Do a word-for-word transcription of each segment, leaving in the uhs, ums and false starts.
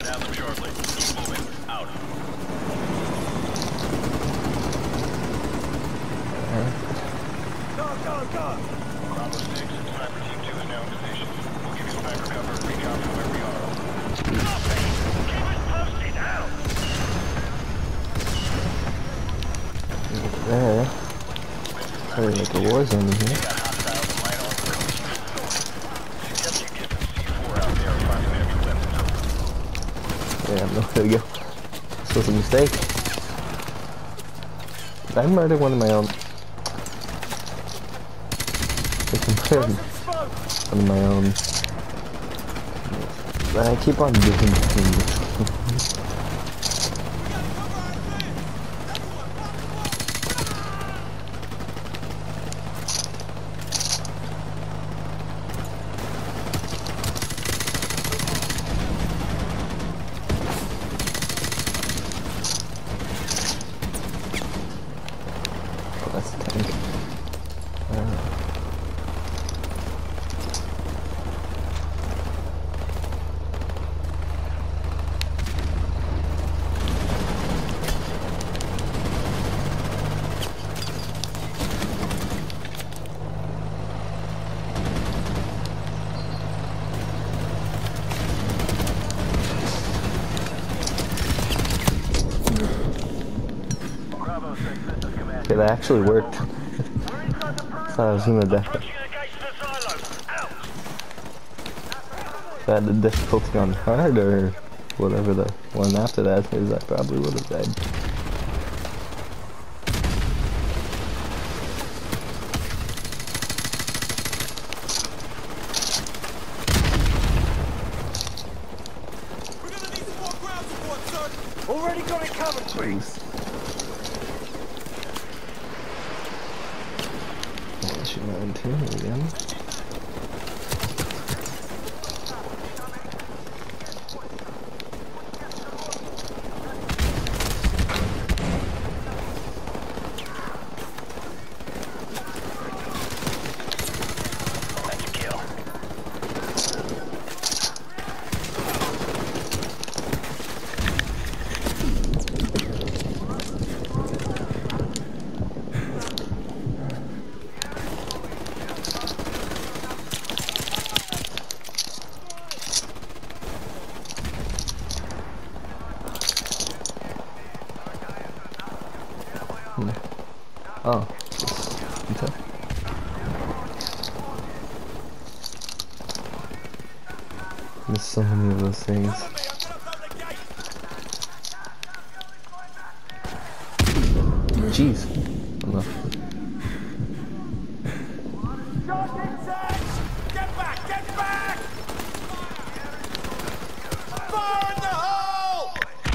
Have them shortly. Keep moving. Out. Go, go, go! Bravo six, Sniper Team two is now in position. We'll give you sniper cover. Recon from where we are. Copy! Keep us posted out! There. Probably like a war zone in here. Got hostiles and light artillery. Suggest you get some C four out there and find some heavy weapons. Yeah, no, there we go. This was a mistake. Did I murder one of my own? I can murder one of my own. I keep on doing this. That's a tank. Uh, Bravo six, this is command. okay, that actually worked. We're inside the perimeter. Thought I was gonna die. Approaching engaged the silo. Out! If I had the difficulty on hard or whatever the one after that is, I probably would have died. We're gonna need some more ground support, sir. Already got it covered, please. Oh, shoot my own team again. That's a kill. Oh. Okay. There's so many of those things. Jeez. Enough. Get back! Get back! Fire in the hole!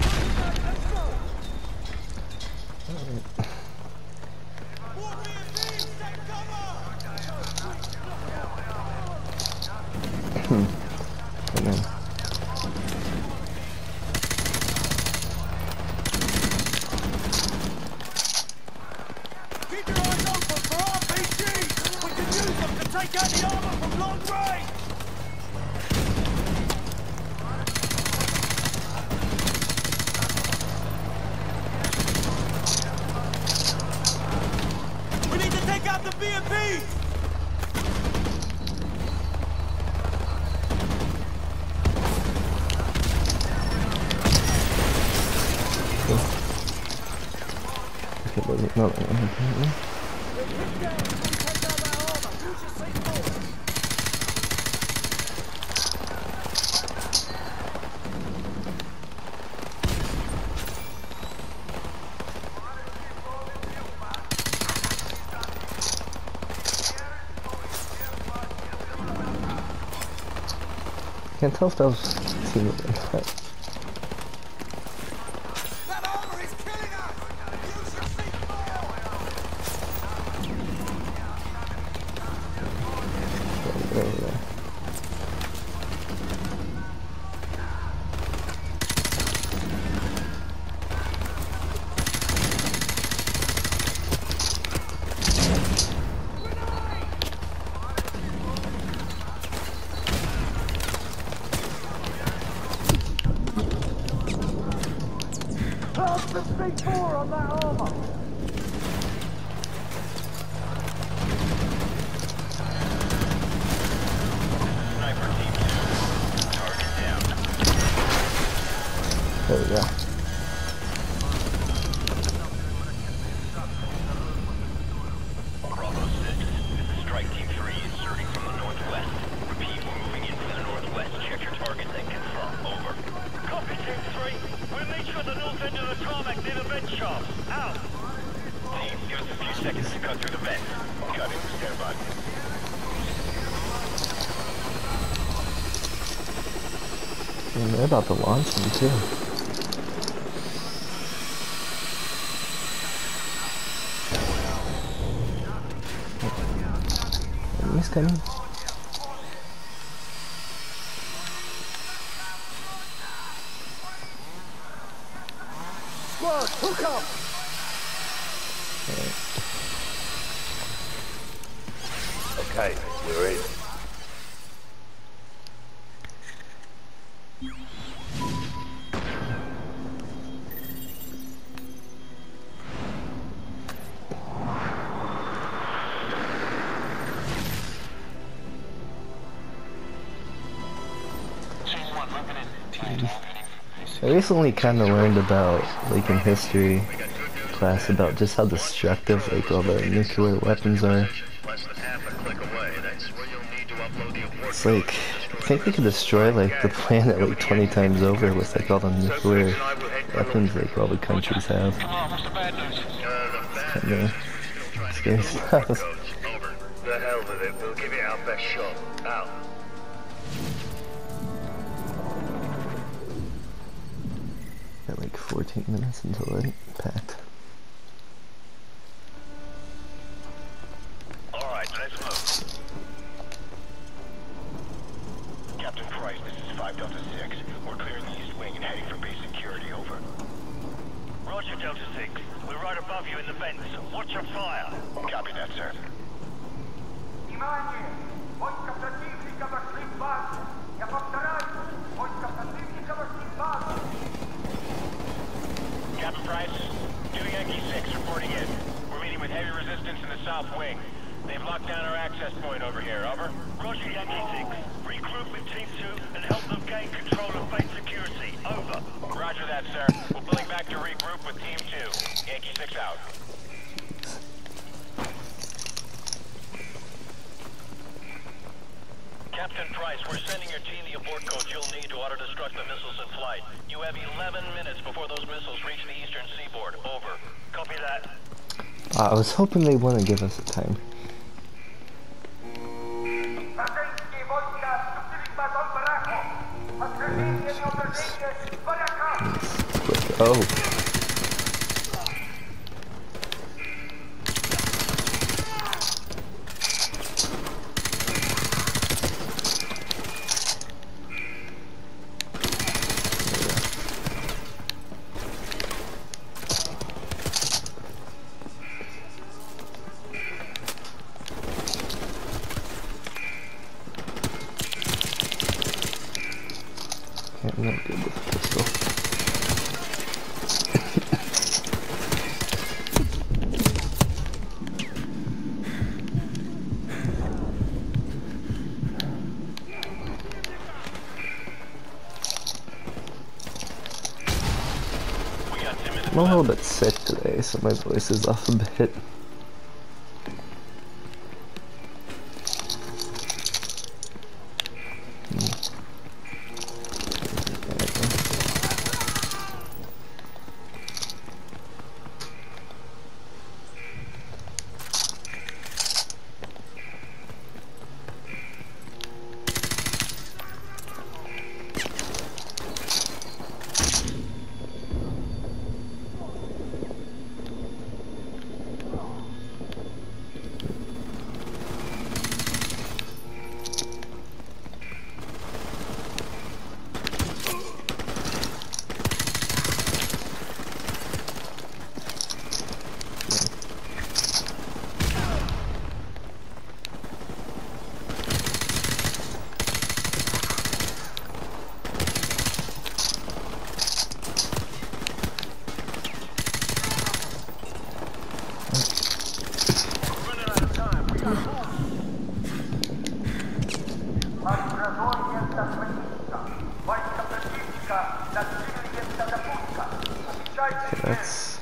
More B and Bs, take cover! Hmm. Come in. Keep your eyes open for R P Gs! We can use them to take out the armor from long range! We need to take out the B and Bs! Okay, was it not apparently? Can't tell if that was team. That armor is killing us! Use your C four! Over there. Plant the C four on that armor! Sniper team two. Target down. There we go. Bravo six. This is Strike Team three inserting from the northwest. Repeat, we're moving in from the northwest. Check your targets and confirm. Over. Copy, Team three. We'll meet you at the north end of the tarmac near the vent shaft. Out! Team, give us a few seconds to cut through the vent. Cutting. Stand by. And they're about to launch them too. Enemies coming. Squad, hook up! Okay, we're in. I recently kind of learned about, like in history class, about just how destructive like all the nuclear weapons are. It's like, I think they could destroy like the planet like twenty times over with like all the nuclear weapons like all the countries have. It's kinda scary stuff. The hell with it, we'll give it our best shot. Out. Got like fourteen minutes until it packed. Alright, let's move. Captain Price, this is five Delta six. We're clearing the east wing and heading for base security, over. Roger, Delta six. We're right above you in the vents. Watch your fire. Copy that, sir. Внимание! Войска противника вошли в базу! Я повторяю! Войска противника вошли в базу! Captain Price, two Yankee six reporting in. We're meeting with heavy resistance in the south wing. They've locked down our access point over here, over. Roger, Yankee six. Regroup with Team two and help them gain control of base security. Over. Roger that, sir. We're pulling back to regroup with Team two. Yankee six out. Captain Price, we're sending your team the abort codes you'll need to auto-destruct the missiles in flight. You have eleven minutes before those missiles reach the eastern seaboard. Over. Copy that. Uh, I was hoping they wouldn't give us a time. Бразильские войска вступили в базу Барако! Открытие неуправления Барака! Quick. Oh. I'm not good with the pistol. I'm a little bit sick today, so my voice is off a bit. That's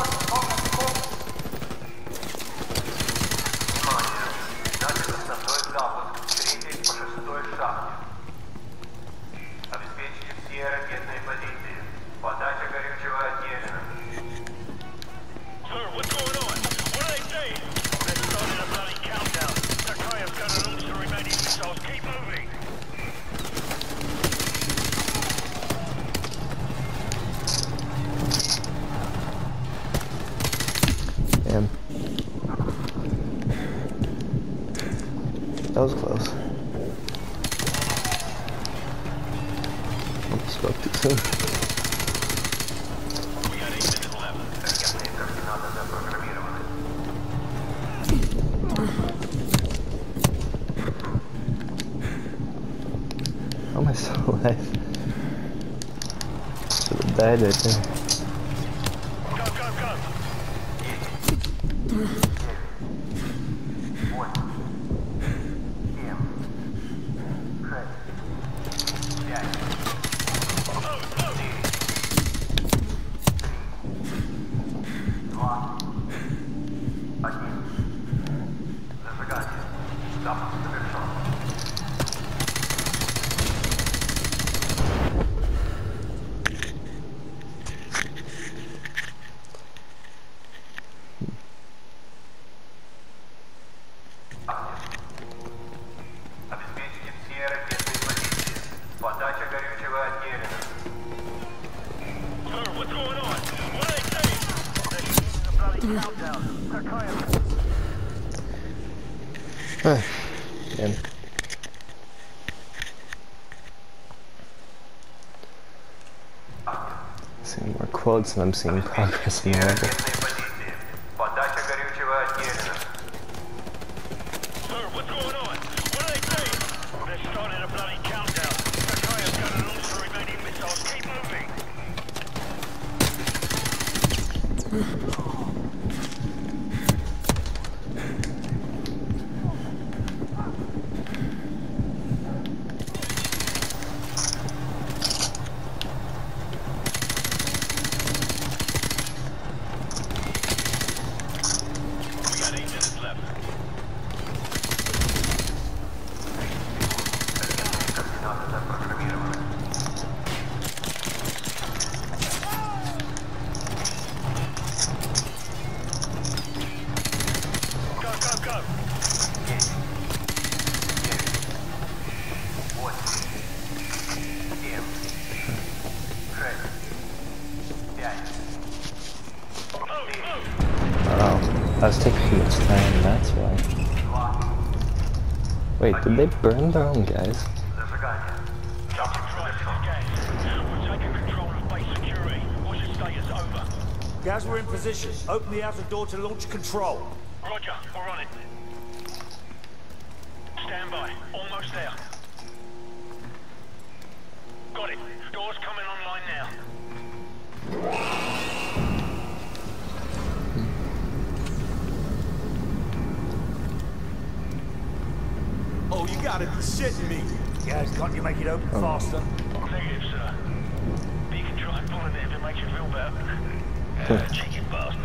Начат основной запуск с третьей по шестой шахте. Обеспечьте все ракетные позиции. Подача горючего отделена. Sir, what's going on? What are they saying? They're starting a bloody countdown. Takaya's gonna launch the remaining missiles. Keep moving. Damn. That was close. I spoke too soon. We got eight minutes left. Ракетные координаты запрограммированы. How am I still alive? Should have died right there. Go, go, go. Зажигание. Запуск завершен. Обеспечьте все ракетные позиции. Подача горючего отделена. Sir, what's going on? What are they saying? They're shooting the bloody countdown. Takaya. Ah, man. Seeing more quotes and I'm seeing progress in the level. Ракетные позиции. Подача горючего отделена. Sir, what's going on? What are they saying? They're starting a bloody countdown. Takaya's gonna launch the remaining missiles. Keep moving. We got eight minutes left. Координаты запрограммированы. Go, go, go. Восемь. Семь. Шесть. Пять. Move, move. Oh, I was taking too much time, that's why. Два. Wait, did they burn their own guys? Зажигание. Запуск завершен. Gas. We're taking control of base security. What's your status? Over. Guys, we're in position. Open the outer door to launch control. Roger, we're on it. Stand by. Almost there. Got it. Doors coming online now. Oh, you gotta be shitting me. Guys, can't you make it open faster? Negative, sir. But you can try pulling it if it makes you feel better. Uh, cheeky bastard.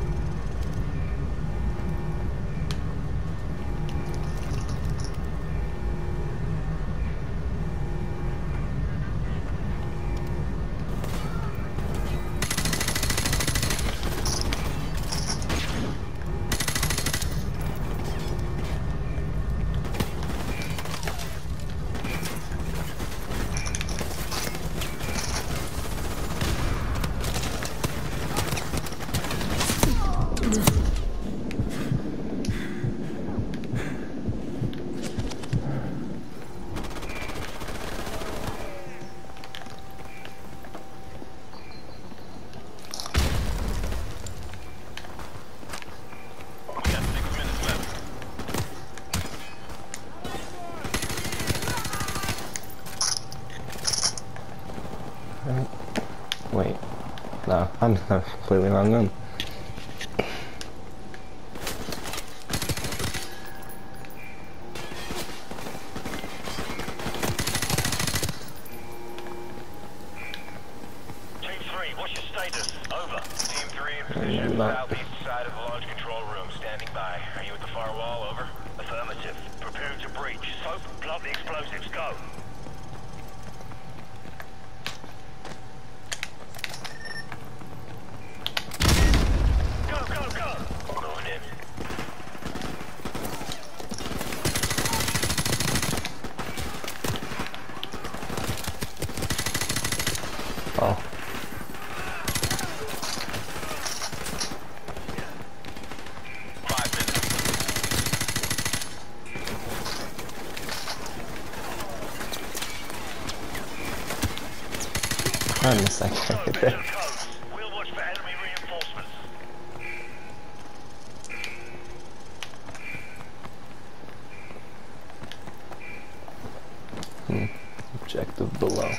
We got six minutes left. Wait. No, I'm completely wrong then. three, what's your status? Over. Team three in position, Not- southeast side of the launch control room, standing by. Are you at the far wall? Over. Affirmative. Preparing to breach. Soap, plant the explosives, go. Go, go, go! Going in. Oh. Five minutes. I missed that guy right there. Codes. We'll watch for enemy reinforcements. Hmm. Objective below.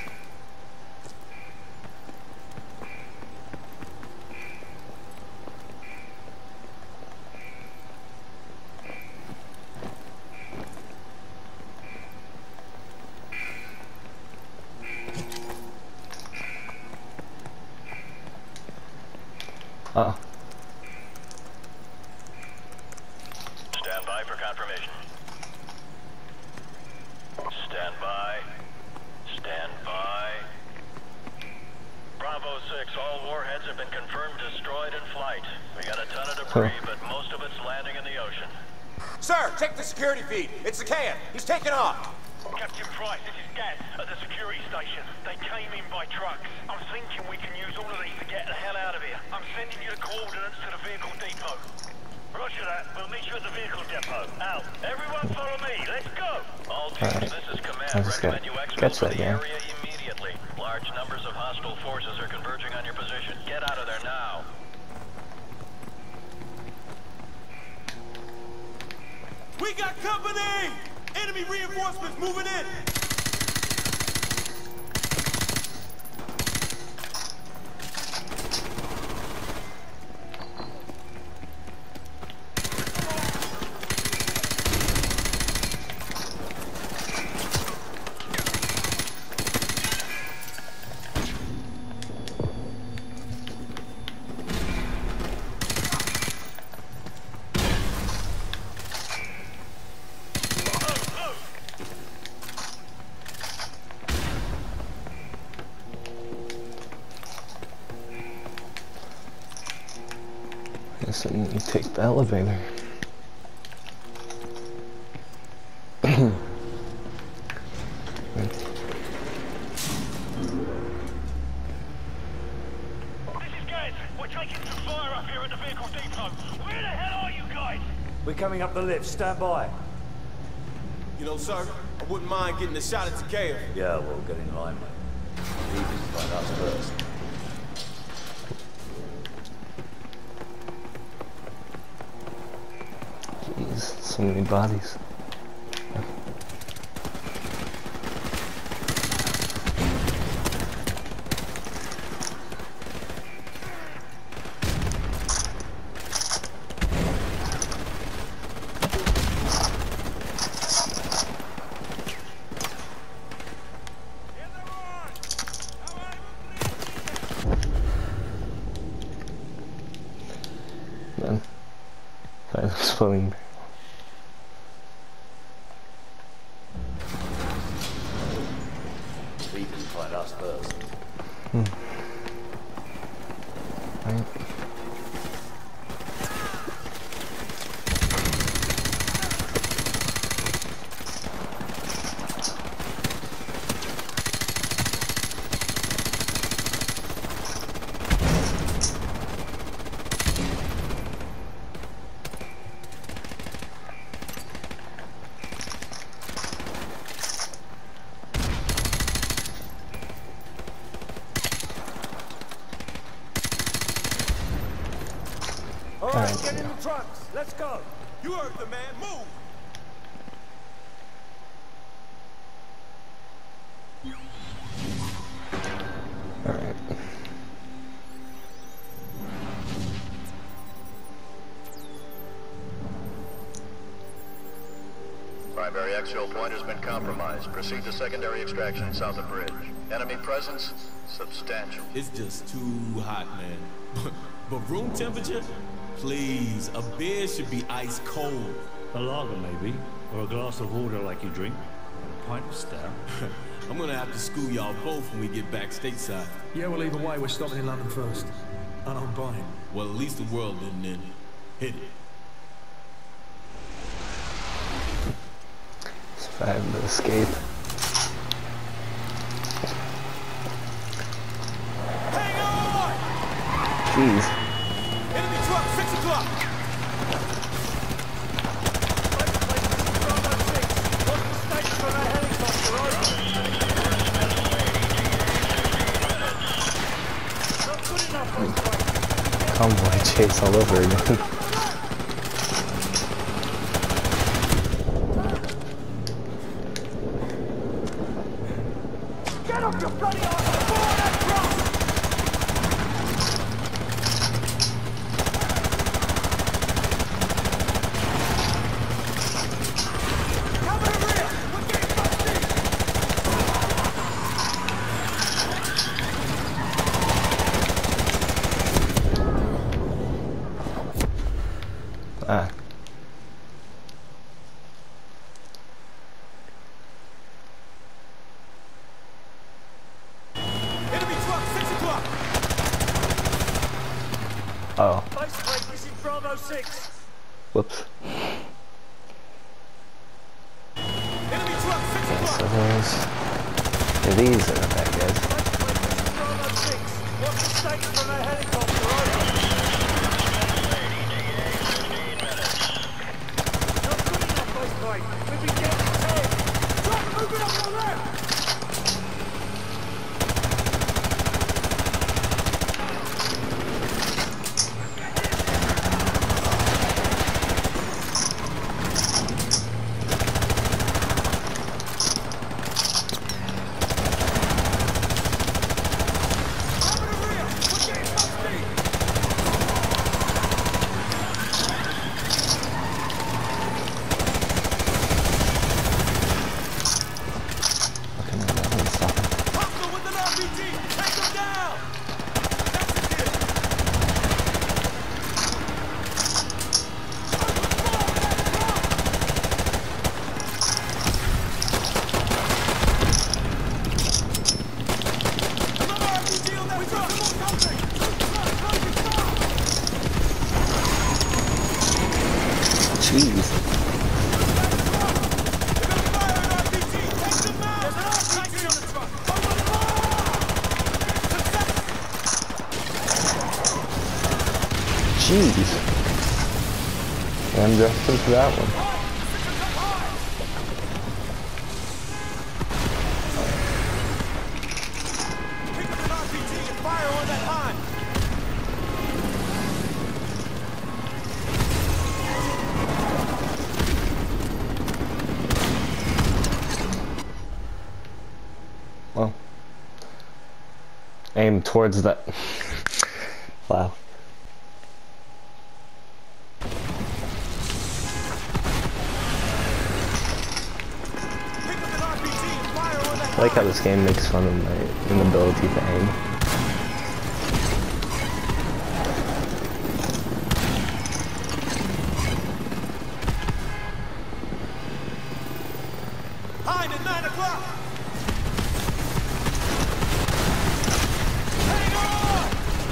Oh. Stand by for confirmation. Stand by. Stand by. Bravo six, all warheads have been confirmed destroyed in flight. We got a ton of debris, but most of it's landing in the ocean. Sir, check the security feed. It's the can. He's taking off. Captain Price, this is Gaz at the security station. They came in by trucks. I'm thinking we can use all of these to get the hell out of here. I'm sending you the coordinates to the vehicle depot. Roger that. We'll meet you at the vehicle depot. Out. Everyone follow me. Let's go. All teams, Alright. this is command. I just Recommend gotta you exfil catch to that the guy. area immediately. Large numbers of hostile forces are converging on your position. Get out of there now. We got company! Enemy reinforcements moving in! Guess I need to take the elevator. This is Gaz. We're taking some fire up here at the vehicle depot. Where the hell are you guys? We're coming up the lift. Stand by. You know, sir, I wouldn't mind getting a shot at Takeo. Yeah, we'll get in line, mate. You can find us first. Jeez, so many bodies. Man, that exploding. You can find us first. Right. All right, Alright, get in the trucks. Let's go. You heard the man. Move! Alright. Primary exfil point has been compromised. Proceed to secondary extraction south of bridge. Enemy presence substantial. It's just too hot, man. But, but room temperature? Please, a beer should be ice cold. A lager, maybe. Or a glass of water like you drink. A pint of stout. I'm gonna have to school y'all both when we get back stateside. Yeah, well, either way, we're stopping in London first. And I'm buying. Well, at least the world didn't end. Hit it. Survive the escape. Hang on! Jeez. Enemy truck, six o'clock! What's the status for that helicopter, over? Not good enough, Convoy chase all over again. Get off your bloody arse before that truck! Cover the rear! We're getting busted! Ah. Enemy truck, six o'clock! Oh. Base plate is in Bravo six. Whoops. Enemy truck, six So o'clock! those. Yeah, these are not bad guys. Base plate is in Bravo six. What's the status for that helicopter, over? Not good enough, base plate. We've been getting ten. Truck moving up the left! Fucking hell, that one's stopping. Hostile with an R P G! Take him down! That's the kill! Another R P G on that truck! Come on, contact! Jeez. They're gonna fire an R P G! Take them out! There's an R P G on the truck! Open fire! Jeez. I'm destined for that one. Pick up an R P G and fire on that line! Well. Aim towards that. Wow. Pick up an R P G and fire on that I like how this game makes fun of my inability to aim. Hind at nine o'clock! Hang on!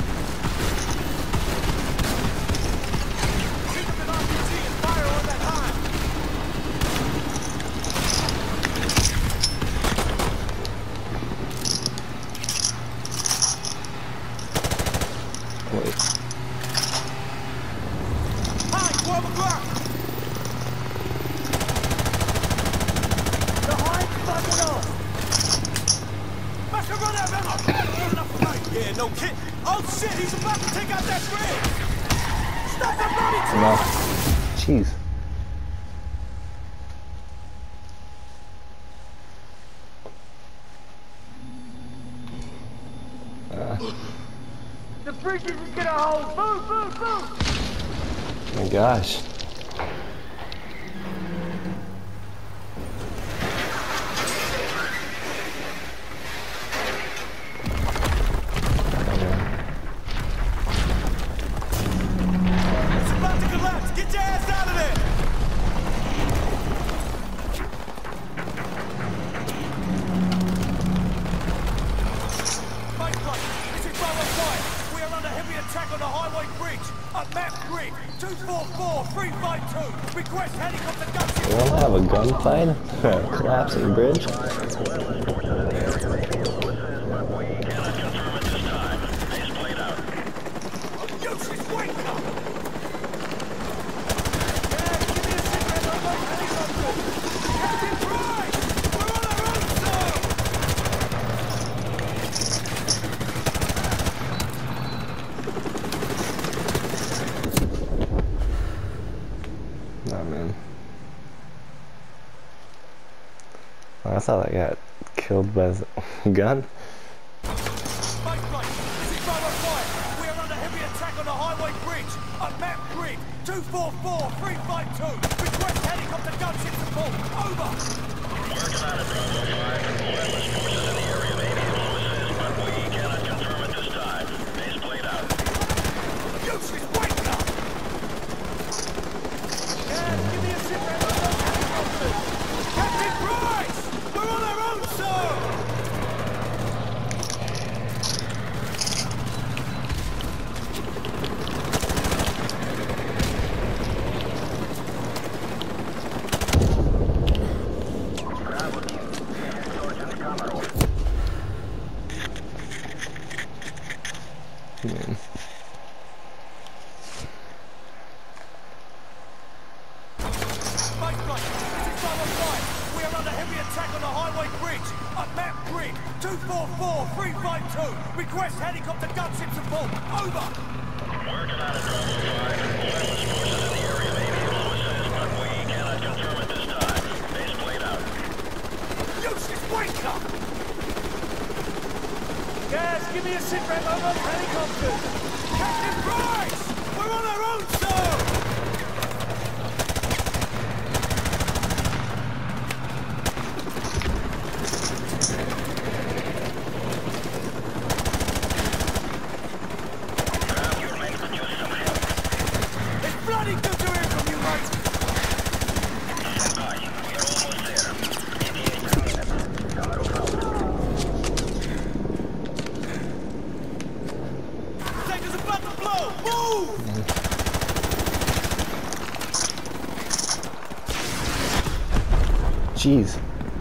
Pick up an R P G and fire on that hind! Wait. Hind, twelve o'clock! The hind's fucking off! Master, run out of ammo! Not enough for me! Yeah, no kid! Oh shit, he's about to take out that bridge! Stop the bloody truck! No. Jeez. The bridge isn't gonna hold! Move, move, move! Oh my gosh. attack on the highway bridge at map grid two four four three five two. Request helicopter guns. You wanna have a gunfight? Collapsing bridge? Nah, man. I thought I got killed by the gun. two four four three five two. Request helicopter gunship support. Over. Working on it, Bravo five. Wireless forces in the area may be influences, but we cannot confirm at this time. Base played out. Useless wake up! Yeah, give me a sit rep on those helicopters. Captain Price! We're on our own, sir! Man. We are under heavy attack on the highway bridge at map grid two four four three five two. Request helicopter gunship support. Over. Working on it, Bravo five. Wireless forces in the area may be influences, but we cannot confirm at this time. Base played out. Useless wake up! Gas, give me a sit rep on those helicopters. Captain Price! We're on our own, sir! It's bloody good to hear from you, mate! Stand by. We are almost there. eighty-eight minutes. Camaro found. Tanker's about to blow! Move! Jeez.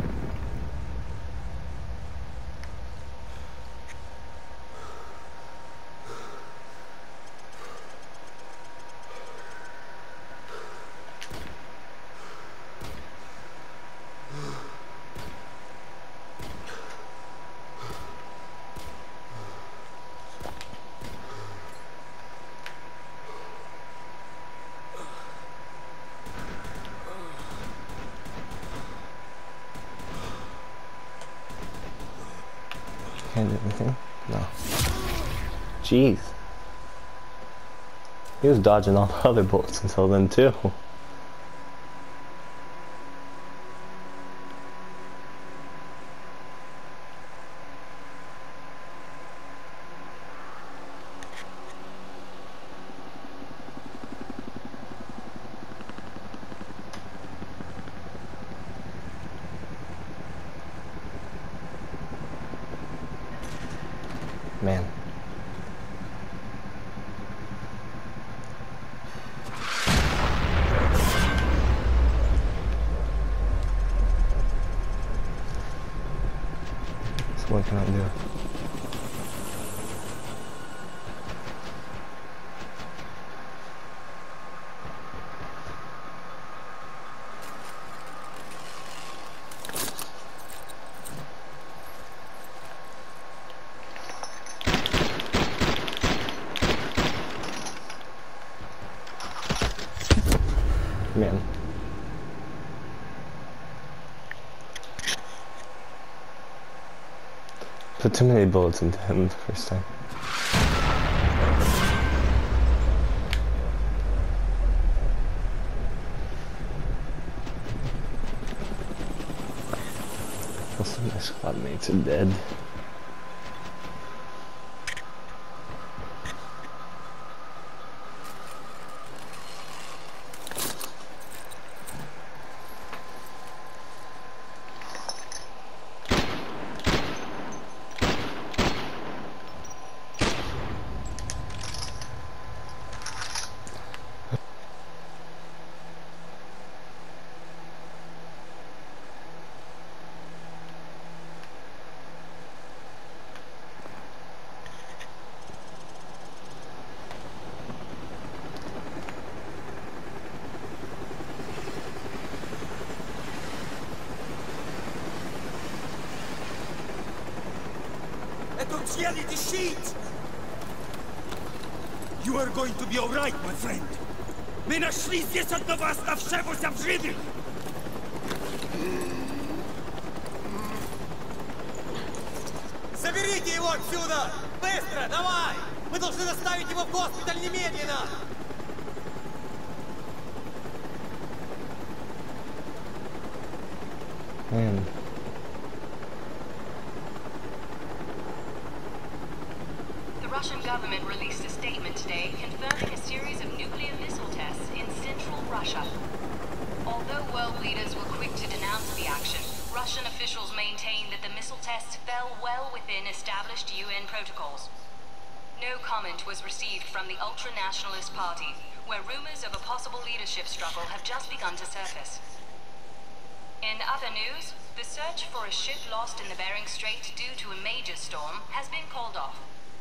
Can't do anything? No. Jeez. He was dodging all the other bullets until then too. Man. So what can I do? Man. Put too many bullets into him the first time. Most of my squad mates are dead. Отъели the sheet! You are going to be alright, my friend. Мы нашли здесь одного оставшегося в живых! Заберите его отсюда! Быстро, давай! Мы должны доставить его в госпиталь немедленно! Man. The Russian government released a statement today confirming a series of nuclear missile tests in central Russia. Although world leaders were quick to denounce the action, Russian officials maintain that the missile tests fell well within established U N protocols. No comment was received from the ultra-nationalist party, where rumors of a possible leadership struggle have just begun to surface. In other news, the search for a ship lost in the Bering Strait due to a major storm has been called off.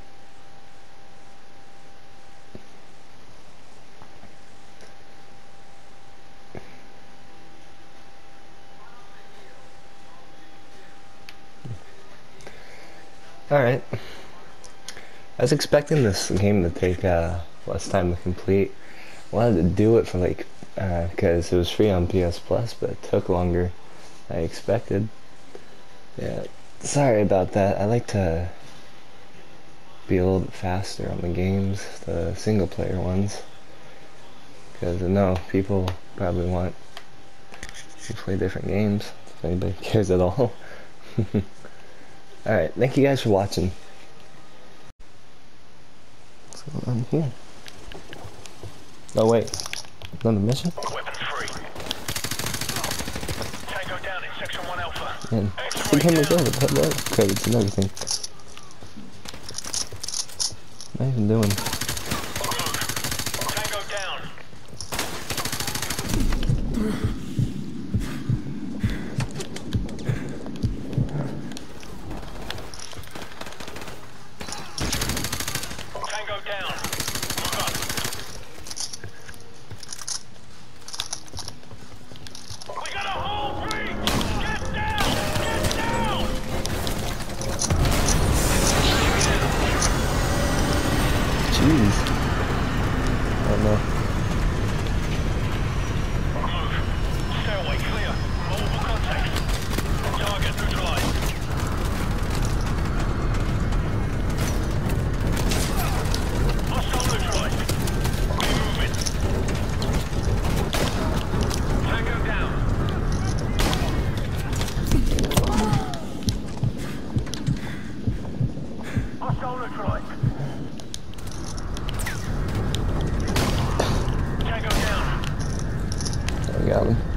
Alright. I was expecting this game to take uh, less time to complete. I wanted to do it for like, because uh, it was free on P S Plus, but it took longer than I expected. Yeah, sorry about that. I like to be a little bit faster on the games, the single player ones. Because I know people probably want to play different games, if anybody cares at all. Alright, thank you guys for watching. What's going on here? Oh wait, another mission? Weapons free. Tango down in section one alpha. Man, the camera's over, the headlight credits and everything. What am I even doing? Tango down. Tango down. Move up. We got a whole breach! Get down! Get down! Jeez. Oh no. Move. Stairway clear. Multiple contacts. Target neutralized. Hostile neutralized. Keep moving. Tango down. Hostile neutralized. Tango down. I got him.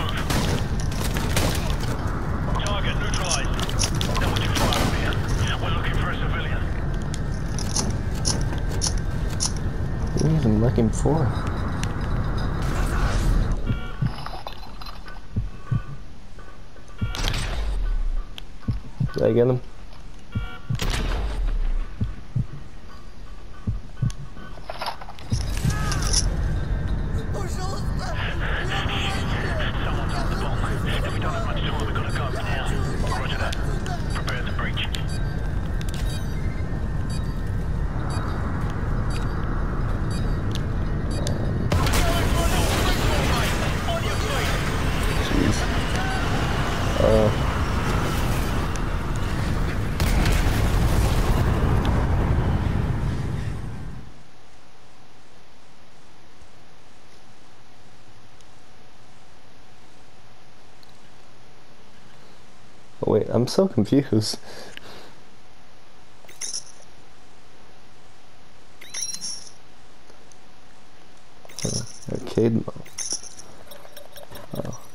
Target neutralized. Double two fire over here. We're looking for a civilian. What are you even looking for? Did I get him? Someone's on the bomb. If we don't have much time, we've got to go now. Roger that. Prepare the breach. Jeez. Uh. Oh, wait, I'm so confused. Huh, arcade mode. Oh.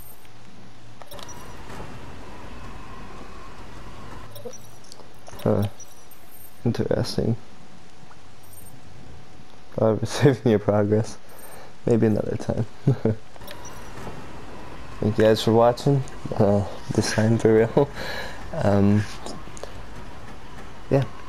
Huh. Interesting. However, saving your progress. Maybe another time. Thank you guys for watching. Uh, this time for real. Um, yeah.